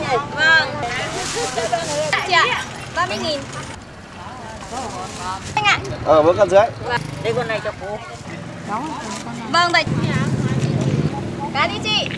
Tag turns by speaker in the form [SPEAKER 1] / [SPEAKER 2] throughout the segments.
[SPEAKER 1] Vâng. Chị ạ, 30.000. Anh ạ.
[SPEAKER 2] Mỗi con dưới.
[SPEAKER 1] Đây con này cho cô. Vâng, đây. Cá đi chị.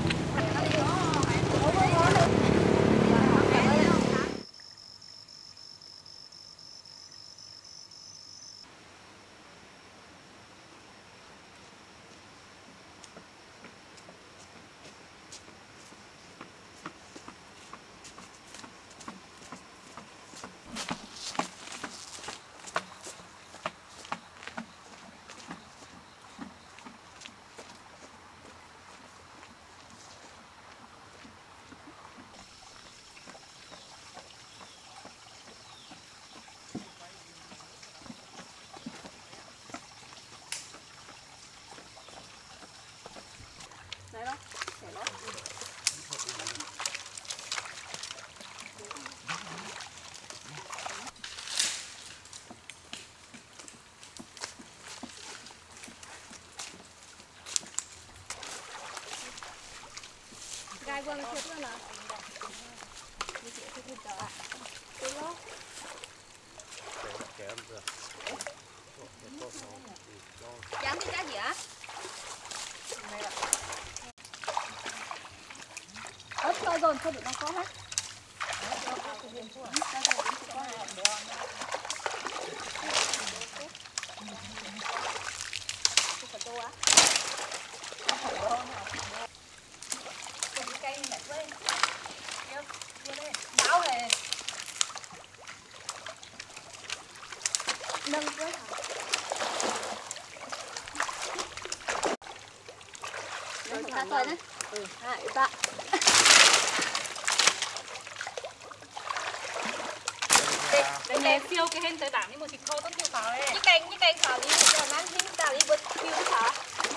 [SPEAKER 1] Gai quăng cái chết nữa. Đi chị thích thịt đỏ ạ. Đúng không? Chán cái cá gì ạ? Ớt thôi rồi, thôi được nó có hết. Nâng với hả? Rồi ta coi đấy. 2, 3.
[SPEAKER 3] Đây nè siêu cái hen tới tảng đi một thịt khô tốt nhiều pháo ấy.
[SPEAKER 1] Như canh pháo đi, giờ mang hình tao đi bớt phiêu pháo.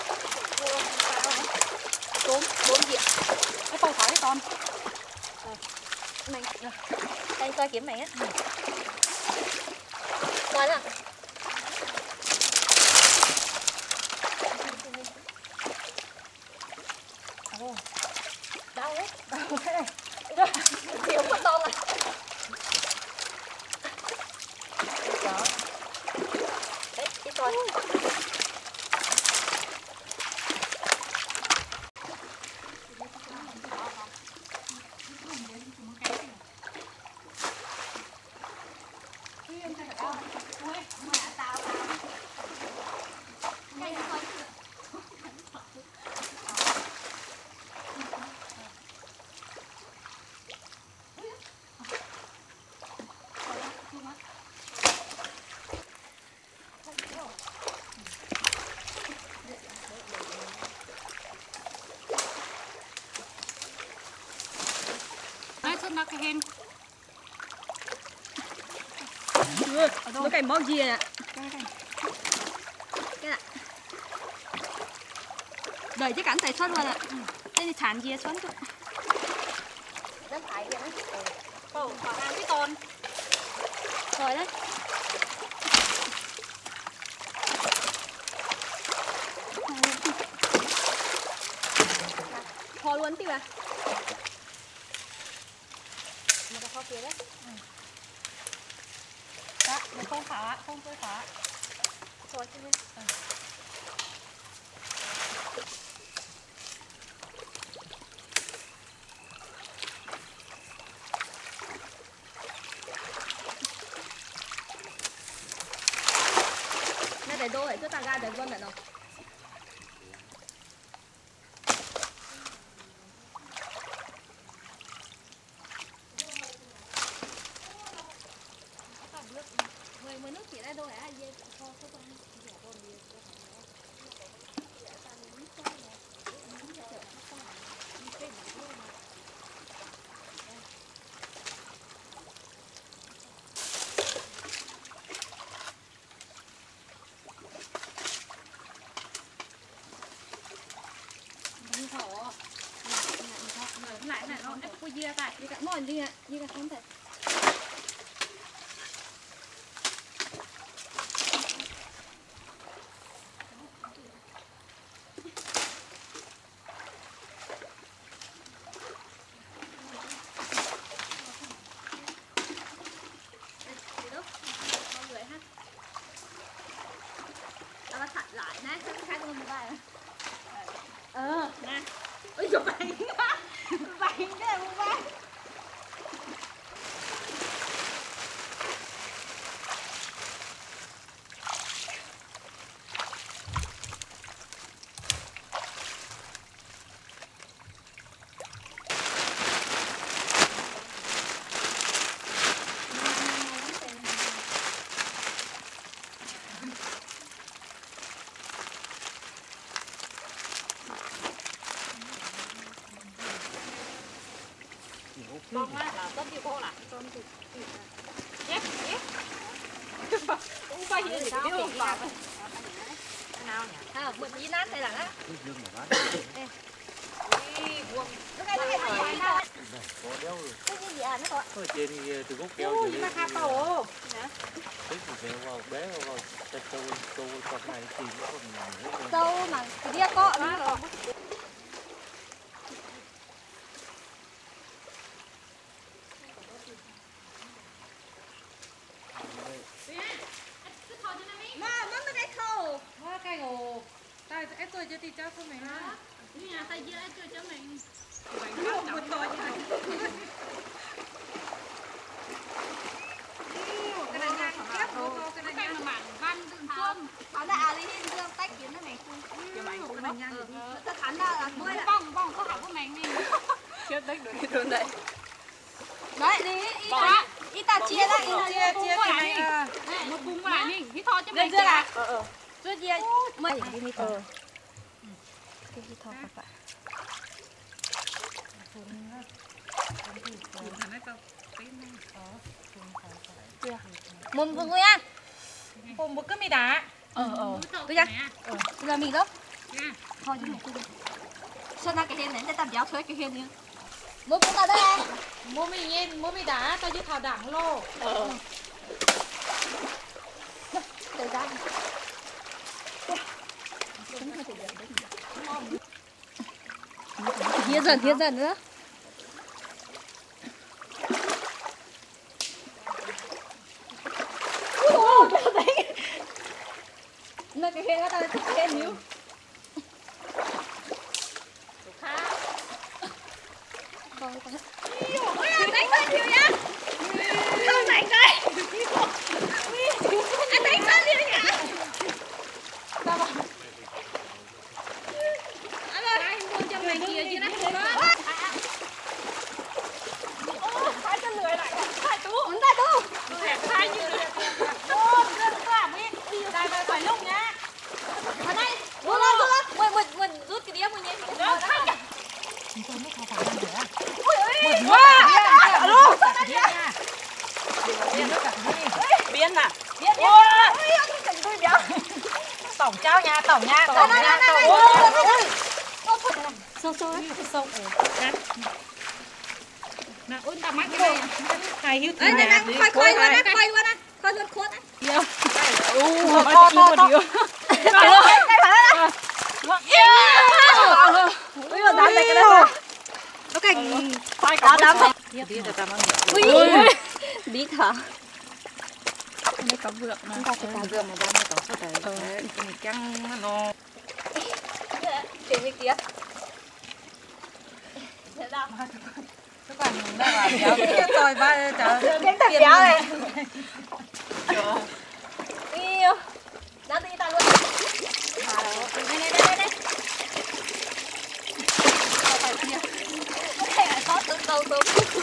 [SPEAKER 1] Bốn gì ạ?
[SPEAKER 3] Cái pháo pháo đấy con.
[SPEAKER 1] Này, đây coi kiếm mày á. Coi nào. Đau đấy. Thiếu một con này. Đó. Đấy, đi coi.
[SPEAKER 3] Đây xuất nó cái hen.
[SPEAKER 1] Nó cảnh bóp gì ạ? Cái này.
[SPEAKER 3] Đợi chứ cắn tay xuất luôn ạ. Đây là chán gì xuất thôi.
[SPEAKER 1] Nó phải vậy đấy.
[SPEAKER 3] Pháo ăn cái con.
[SPEAKER 1] Rồi đấy. Kho luôn tí mà. Nó có kho kia đấy.
[SPEAKER 3] Đó, nó không pháo ạ, không tôi pháo.
[SPEAKER 1] Rồi chứ đi. Này để đô để cho ta gai để vân lại nào. Mới nước chỉ ra đôi hả? Dê kho có con.
[SPEAKER 3] Lại nó ép cô dưa tại.
[SPEAKER 1] Đi cả mòn đi ạ, đi cả không thể.
[SPEAKER 3] Con á là tôm tiêu khô nè.
[SPEAKER 1] tôm thịt thịt
[SPEAKER 3] Chép, chép. Cũng phải gì thì biết không lọt. Nào nhỉ?
[SPEAKER 1] à bữa đi nát đây là á
[SPEAKER 3] Ui, buông.
[SPEAKER 1] cái này nào
[SPEAKER 2] Có đeo rồi.
[SPEAKER 1] cái gì à nó có
[SPEAKER 2] Ở trên thì từ gốc keo
[SPEAKER 3] Ui,
[SPEAKER 2] dưới
[SPEAKER 3] mà
[SPEAKER 2] đây.
[SPEAKER 3] khá tổ.
[SPEAKER 2] Thế thì bé vào chặt trâu chọc này thì nó còn
[SPEAKER 1] sâu mà cái kia có nó rồi mà nó cái khâu
[SPEAKER 3] Hoa cái ngô. Ta em tôi cho thì cho không mày ha.
[SPEAKER 1] nhà tay dưới cho mình
[SPEAKER 3] Một to như này. Cái này ngang kép cô cái này ngang là mặn văn tương cơm.
[SPEAKER 1] nó là đi lên dương tách kiến nó mày
[SPEAKER 3] Cái mày cũng này ngang.
[SPEAKER 1] nó khán là mới là
[SPEAKER 3] Bông bông có hỏng của mày đi. Chết đấy được luôn đấy.
[SPEAKER 1] đấy đi ít ta chia ra ít
[SPEAKER 3] Chia cái này. Một cung lại đi. Cái thò cho mày.
[SPEAKER 1] chút chia mấy cái này thôi cái gì thôi các bạn muốn vui nha
[SPEAKER 3] Cùng một cái mì đá.
[SPEAKER 1] bây giờ giờ mình đó thôi chứ này sao na cái hên này để tao giáo thuế cái hên nữa muốn cũng tao đây
[SPEAKER 3] Mua mì nhiên, mua mì đá, tao chứ thảo đẳng lô.
[SPEAKER 1] để ra hiến dần nữa nó cái hên đó tao cái hên níu đánh lên nhiều nhá không đánh đây anh đánh lên nhiều nhá anh ơi anh mua cho mày kia chứ này
[SPEAKER 3] Hai chân lười lại, hai tú.
[SPEAKER 1] uống tay tú
[SPEAKER 3] Hai như lười. Ô, đưa được làm đi. Đây mà phải lúc nhá.
[SPEAKER 1] ở đây mua lên mình rút cái đĩa mình nhé
[SPEAKER 3] Đó, khai nhỉ. Biến à? Biến nha. Tổng trao nha, tổng nha. Tổng nha.
[SPEAKER 1] sâu sâu ấy
[SPEAKER 3] Sâu nè, ôn tao mắt cái này. Hài hiếu
[SPEAKER 1] ấy này khoai luôn á khoai luôn á khoai luôn khốt á
[SPEAKER 3] to.
[SPEAKER 1] ui mà đám này cái đó nó cảnh đám này bí thở
[SPEAKER 3] Đây có vượng mà.
[SPEAKER 1] chúng ta phải cào
[SPEAKER 3] Vượng mà ba mươi có thể. Cái này căng nó.
[SPEAKER 1] tìm cái kia
[SPEAKER 3] Các bạn đã bảo kéo cái rồi ba cháu.
[SPEAKER 1] cái thật béo này yêu nó đi ta luôn đây phải kia cái này sót từ đầu xuống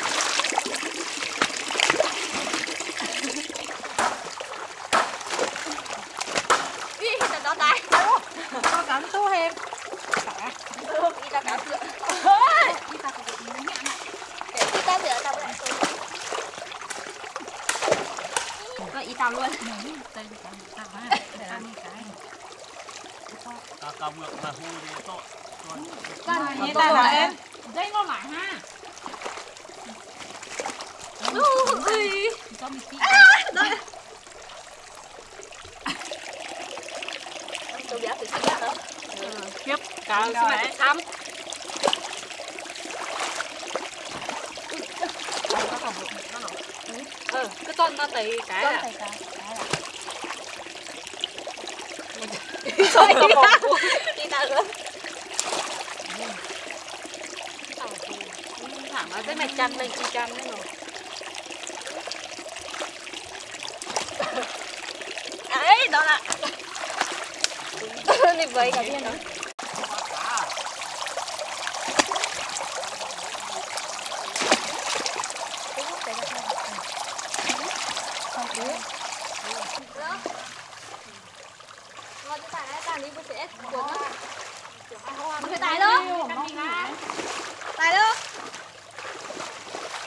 [SPEAKER 1] đi thật đó tay
[SPEAKER 3] Có cắn số em.
[SPEAKER 1] đi ta cá sữa đi ta sữa tao lại rồi ý tao luôn
[SPEAKER 3] Đây tao ha. Để ăn cái.
[SPEAKER 2] cầm ngược là hôi đi to.
[SPEAKER 3] Con như ta là em. Đây nó lại ha.
[SPEAKER 1] ui
[SPEAKER 3] Có mì tí.
[SPEAKER 1] tôi béo từ kia hả
[SPEAKER 3] Kiếp. Cả mẹ thắm. Cái con nó tì cái à.
[SPEAKER 1] đi tao luôn
[SPEAKER 3] Thẳng nó tới mày chăn lên chi chăn đấy rồi.
[SPEAKER 1] ấy đó là đi vậy cả viên rồi ngon cái tài này đi bữa sẽ cuốn nó cái tài luôn tài luôn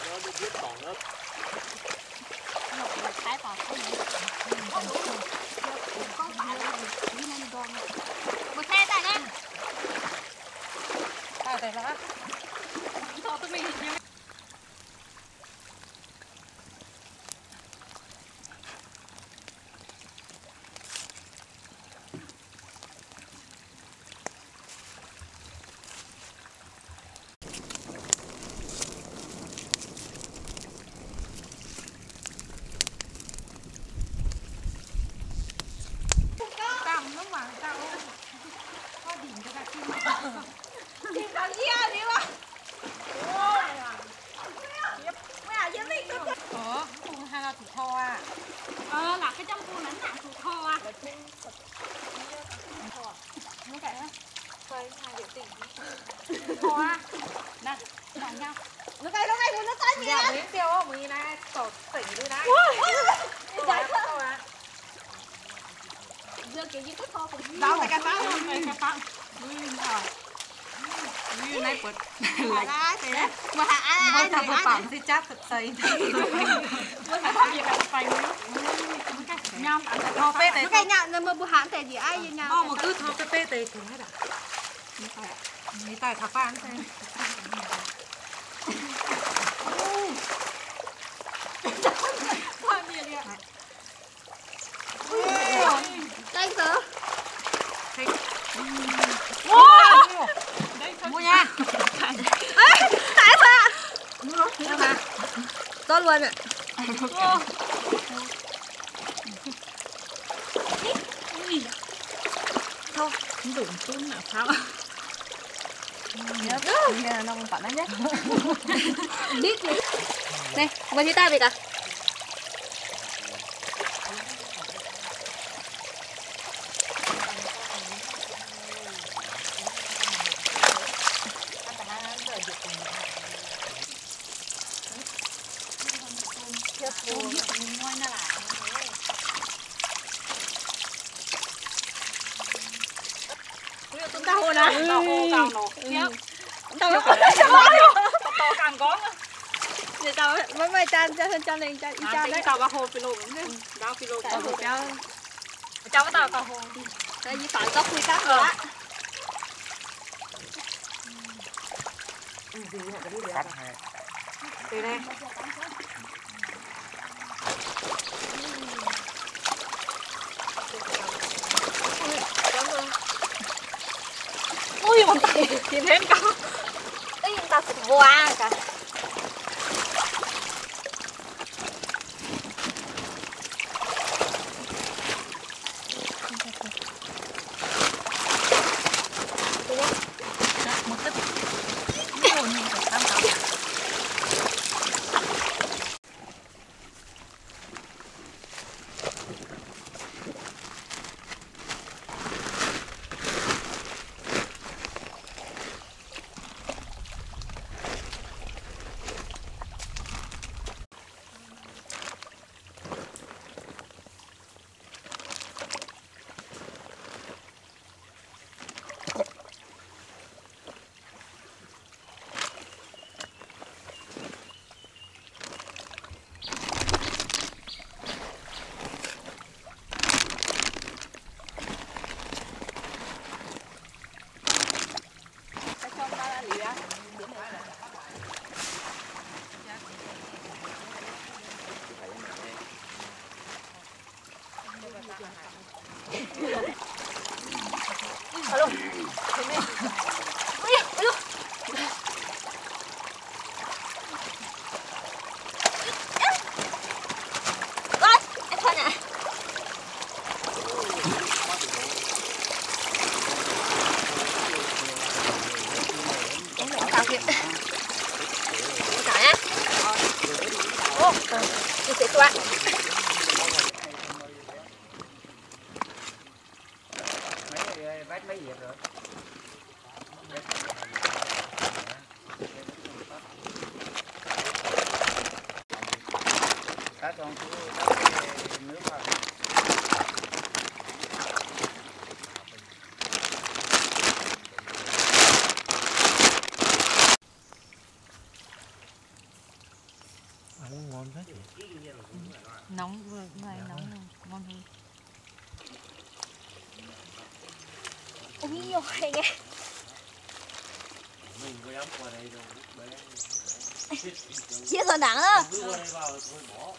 [SPEAKER 3] nhau.
[SPEAKER 1] Nó cây muốn nó tới
[SPEAKER 3] Dạ
[SPEAKER 1] nha.
[SPEAKER 3] mấy tiêu không? Mấy này tổ tỉnh đi đấy.
[SPEAKER 1] Dạ thôi. Giờ cái gì tốt không?
[SPEAKER 3] Đâu phải cà pháo không? Phải cà pháo. Như này bật lại thế.
[SPEAKER 1] Mà ai
[SPEAKER 3] Mà thằng bạn thì chắc thật xây. Mới phải gì cả phải nữa. Nhom ăn thò phết đấy.
[SPEAKER 1] cái nhà mà bữa hạn thì gì ai gì nhà.
[SPEAKER 3] Mà cứ thò phết đấy thì hết à. Người ta thà phán thế.
[SPEAKER 1] Đây sớ.
[SPEAKER 3] Mua nha.
[SPEAKER 1] Tại sao? Tốt luôn ạ.
[SPEAKER 3] Thôi, không đủ tún nào sao?
[SPEAKER 1] Nghe là nó không phản nhé. Biết gì? Này, qua chia tay vậy cả.
[SPEAKER 3] Tao hồ nè, tao hồ cao nổ.
[SPEAKER 1] Tao
[SPEAKER 3] To càng có.
[SPEAKER 1] thì tao mấy chan cho nên cho
[SPEAKER 3] Anh tính tao bao hồ phi lô nữa. Đau phi lô tao hồ cháu. Cháu với tao hồ.
[SPEAKER 1] tại vì phải có quy tắc nữa.
[SPEAKER 2] cắt hai
[SPEAKER 3] Từ đây.
[SPEAKER 1] Ui mà tay
[SPEAKER 3] Nhìn hết cao.
[SPEAKER 1] ấy tao sụt qua cả.
[SPEAKER 3] Một cái. Ngồi nhìn phải tam cao.
[SPEAKER 1] Chị sẽ toan.
[SPEAKER 2] mấy việc rồi cá con nước vào ăn ngon thế.
[SPEAKER 3] Nóng vừa này nóng ngon hơn.
[SPEAKER 1] Ôi ôi nghe.
[SPEAKER 2] Mình có dám qua đây đâu bé.
[SPEAKER 1] Chia sẻ nặng á.
[SPEAKER 2] Cứ qua đây vào thôi bỏ.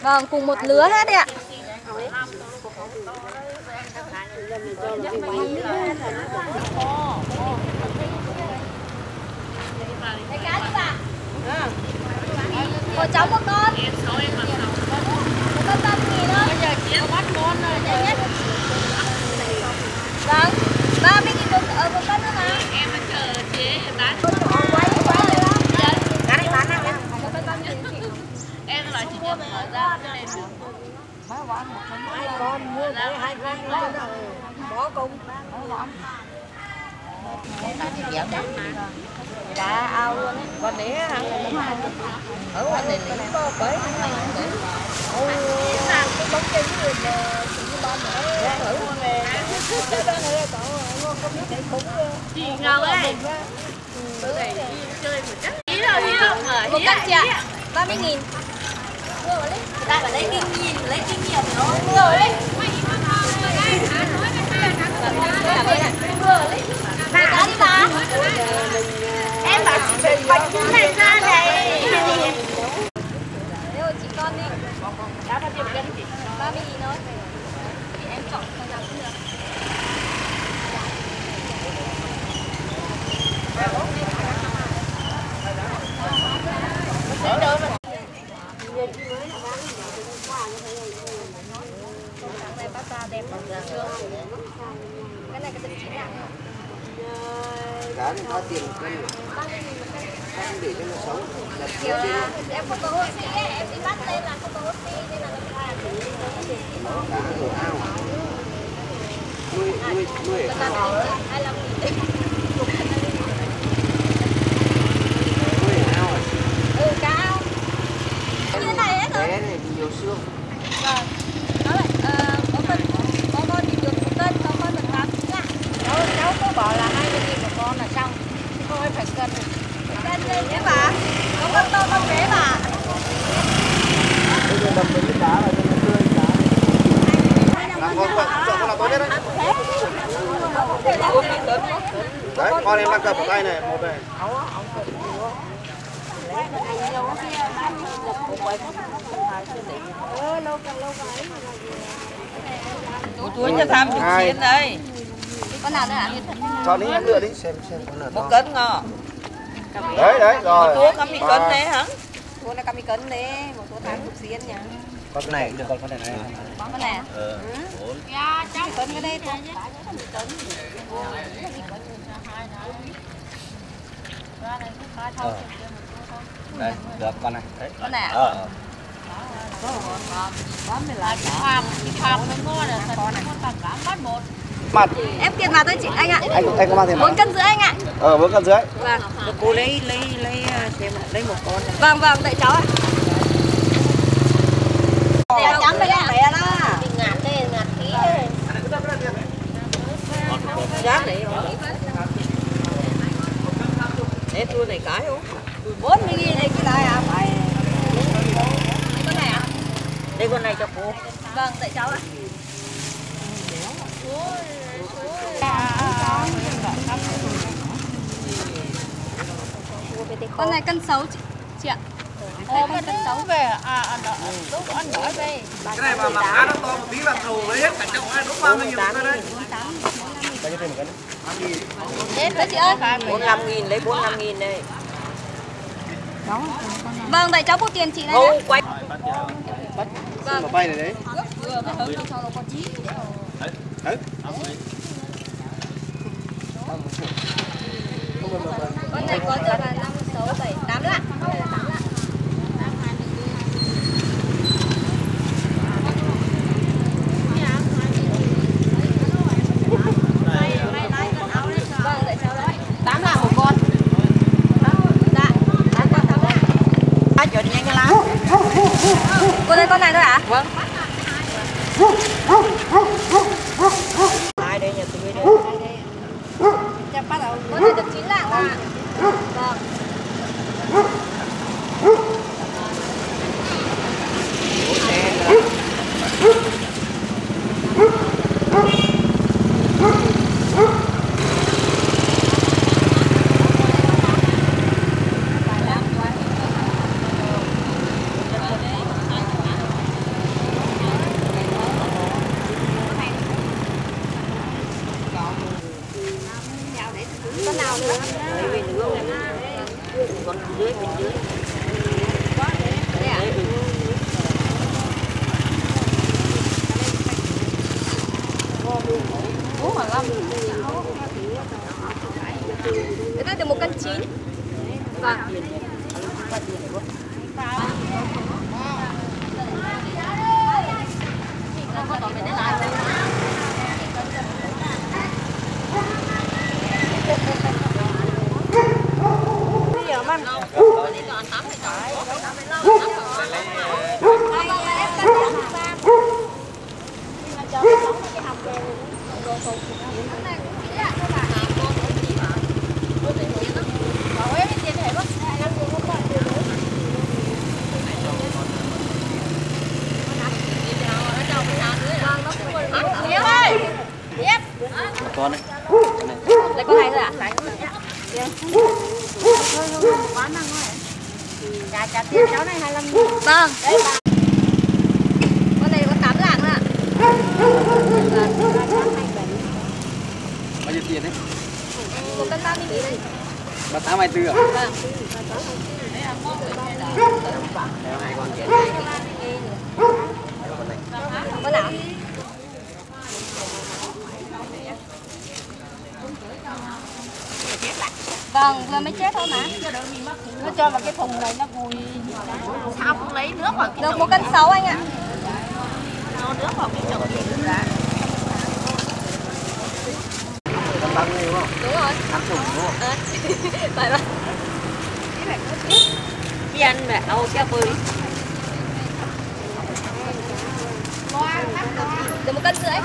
[SPEAKER 1] Vâng, cùng một lứa hết đấy ạ. Lấy cá đi bà. Của cháu một con. Một con 30.000 thôi. Bây giờ chỉ bắt con rồi. Vâng, 30.000 một cân nữa mà. Em mà chờ chế bán. Quay rồi đó. Cá này bán nào em? Một cân 30.000. Em là chỉ nhập mở ra cho nên hai con mua lấy 2 con bỏ cùng. Cá ao luôn á. Con đĩa hả? Ở ngoài này lấy có bấy. Ôi, làm cái bóng chân người cái bom nữa. Thử về. Cái đó nữa cậu không biết chạy khủng luôn. Gì ngon ấy. Bữa này chơi một chắc. Ý đâu. Một cân chị ạ. 30.000. Đại bảo lấy kinh nghiệm nó vừa đấy. Bà cá đi bà. Em bảo bạch cái này ra này. Nếu chị con đi. Cá bao nhiêu cân chị? 30.000 thôi. Thì em chọn con nào cũng được. Này bát ra đẹp không? Cái này cái tịch chín ạ.
[SPEAKER 4] Cá này có tiền cân rồi. Không để cho nó sống.
[SPEAKER 1] Kiểu là em không có oxy ấy, em đi bắt lên là không có oxy nên là nó ra.
[SPEAKER 4] Cá ở ao. Nuôi ở ao.
[SPEAKER 1] 25.000.
[SPEAKER 4] Nuôi ở ao.
[SPEAKER 1] Ừ, cá ao. Như thế này hết rồi.
[SPEAKER 4] Bé này nhiều xương.
[SPEAKER 1] Vâng. Nó lại có con thì được 1 cân, có con được 8 nha. Cháu có bảo là 20.000 một con là xong. Không phải cân. Cân lên nhé bà. Có con to con bé bà.
[SPEAKER 4] Bây giờ đập đến cái cá là cho nó tươi cá. Làm con là tốt nhất đấy. Đấy, con em đang cầm một tay này, một này.
[SPEAKER 5] Túi cho tham chục xiên đây.
[SPEAKER 1] Con nào nữa hả?
[SPEAKER 4] Cho đi em lựa đi xem con nào.
[SPEAKER 5] 1 cân ngò.
[SPEAKER 4] Đấy rồi.
[SPEAKER 5] Túi có 10 cân đấy hả?
[SPEAKER 3] Túi này 50 cân đấy, một túi 80 xiên nha.
[SPEAKER 4] Con này được con này này.
[SPEAKER 1] Con này à?
[SPEAKER 3] Dạ, cháu cân cái đây thôi.
[SPEAKER 4] Đây, được con này. Đấy.
[SPEAKER 1] Con này à?
[SPEAKER 4] Mặt.
[SPEAKER 1] Em tiền vào tôi chị anh ạ.
[SPEAKER 4] Anh có mang tiền
[SPEAKER 1] 4 cân rưỡi anh ạ.
[SPEAKER 4] 4 cân rưỡi.
[SPEAKER 1] Vâng.
[SPEAKER 5] Cô lấy thêm một con.
[SPEAKER 1] Vâng vâng, đợi cháu ạ. Để chấm đây ạ.
[SPEAKER 3] Mẹ đó. Ngạt đây, ngạt khí.
[SPEAKER 5] Giá này rồi. Để tôi này cái không?
[SPEAKER 1] 40.000 này cái này à? Phải. Con này à?
[SPEAKER 5] Đây con này cho cô.
[SPEAKER 1] Vâng, đợi cháu ạ. Con này cân 6 chị ạ. Đây con cân 6 về lúc ăn đỡ đây.
[SPEAKER 4] Cái này mà cá nó to một tí là thầu lấy hết cả chậu ai đốt bao nhiêu cái đấy. Bao nhiêu tiền một cân? 5.000.
[SPEAKER 1] Đến đấy chị ơi.
[SPEAKER 5] 45.000 lấy 45.000 đây.
[SPEAKER 1] Vâng, đợi cháu buộc tiền chị này.
[SPEAKER 5] Ô quay.
[SPEAKER 4] Vâng. Mà bay này đấy.
[SPEAKER 1] Vừa mới hứng cho nó con chí.
[SPEAKER 4] Đấy.
[SPEAKER 1] Con này có được là 5, 6, 7, 8 lạng. Vâng, đợi cháu đấy.
[SPEAKER 3] 8 lạng một con.
[SPEAKER 1] Dạ, 8 lạng.
[SPEAKER 5] Ai chọn nhanh cái lá.
[SPEAKER 1] Cô đây con này thôi hả?
[SPEAKER 5] Vâng. Ai đây nhà tôi đây.
[SPEAKER 1] Chặt bắt đầu. Con này được 9 lạng ạ. Vâng.
[SPEAKER 3] 4 hoặc 5. Cái này được 1 cân 9. Vâng.
[SPEAKER 2] Con này.
[SPEAKER 3] Đây con này thôi ạ?
[SPEAKER 1] Trả tiền cháu này 25.000.
[SPEAKER 3] Vâng. Con này có 8 lạng thôi ạ.
[SPEAKER 2] Bao nhiêu tiền đấy?
[SPEAKER 3] 1 cân 30.000 đây.
[SPEAKER 2] 3824 à?
[SPEAKER 3] Vâng.
[SPEAKER 2] Đeo 2 con tiền.
[SPEAKER 3] Con nào? Vâng, vừa mới chết thôi mà.
[SPEAKER 1] Nó cho vào cái thùng này nó vùi. Sao không lấy nước vào cái
[SPEAKER 3] Được 1 cân 6 anh ạ.
[SPEAKER 1] cho nước vào cái chậu gì nữa.
[SPEAKER 2] Con băng này đúng không?
[SPEAKER 3] Đúng rồi.
[SPEAKER 2] Ăn thùng đúng không?
[SPEAKER 3] Phải vâng.
[SPEAKER 5] Đi ăn mẹ đâu xe bơi.
[SPEAKER 3] Được 1 cân rưỡi.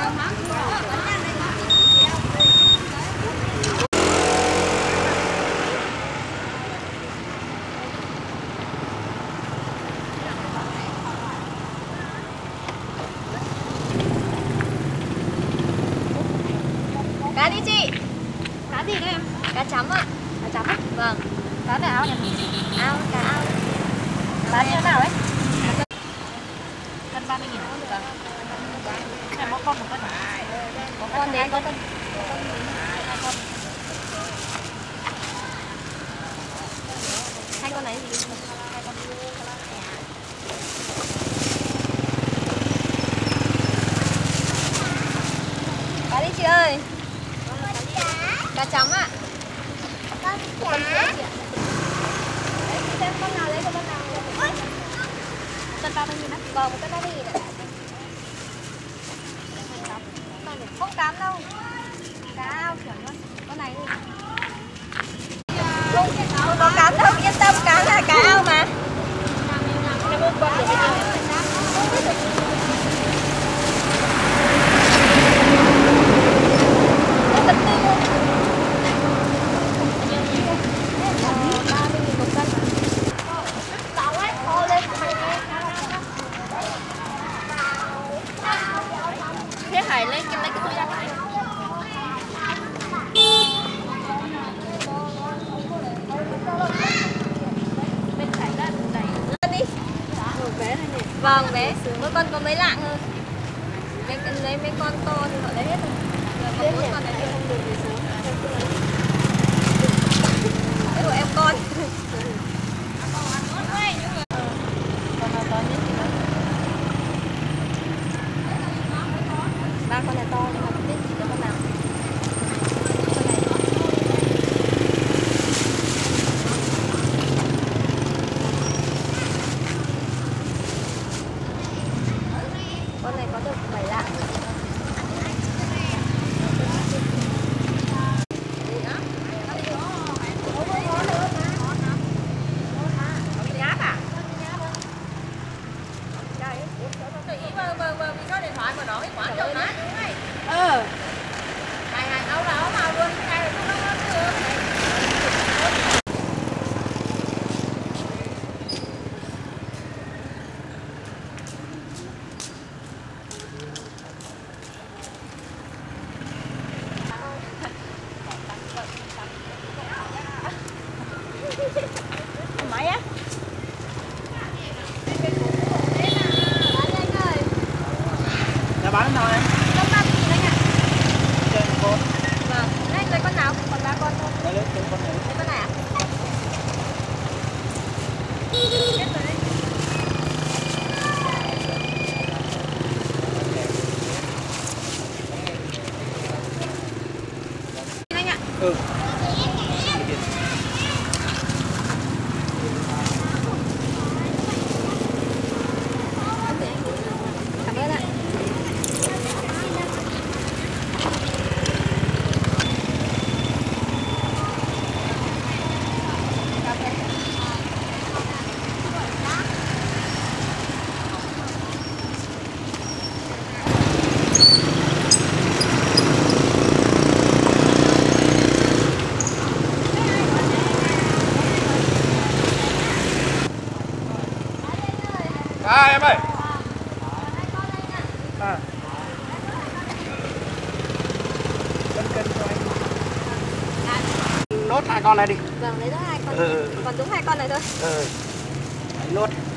[SPEAKER 3] Cá đi chị. Cá gì đây em? Cá chấm ạ. Cá chấm ạ? Vâng. Cá này ao nhỉ? Ao, cá ao. Bán như thế nào đấy?
[SPEAKER 1] Cân 30.000.
[SPEAKER 3] Vâng.
[SPEAKER 1] Này mỗi con 1 cân.
[SPEAKER 3] Có con đấy có con. Hai con này gì? Hai con. Cá đi chị ơi. Cá chấm ạ. Con rưỡi chị ạ. Đấy, chị xem con nào lấy con nào.
[SPEAKER 1] 1 cân 30.000 á.
[SPEAKER 3] Vâng, 1 cân 30.000 ạ. Không cám đâu. Cá ao chuẩn luôn. Con này đi. Không có cám đâu, yên tâm, cá là cá ao mà.
[SPEAKER 1] Thế Hải lấy cái túi ra Hải. Bên Hải ra đầy.
[SPEAKER 3] Đi. Vâng, bé. Mỗi con có mấy lạng hơn. Lấy mấy con to thì họ lấy hết rồi. Còn mỗi con này thì không được thì xuống. Đấy của em con. Ba con này to nhưng mà không biết chỉ có con nào. Con này có được 7 lạng.
[SPEAKER 4] Ừ.
[SPEAKER 3] Cảm ơn ạ.
[SPEAKER 4] Em ơi. À. Cân cho anh. Nốt 2 con này đi.
[SPEAKER 3] Vâng, lấy đó 2 con.
[SPEAKER 4] Ừ.
[SPEAKER 3] Còn đúng 2 con này thôi.
[SPEAKER 4] Ừ. Nốt.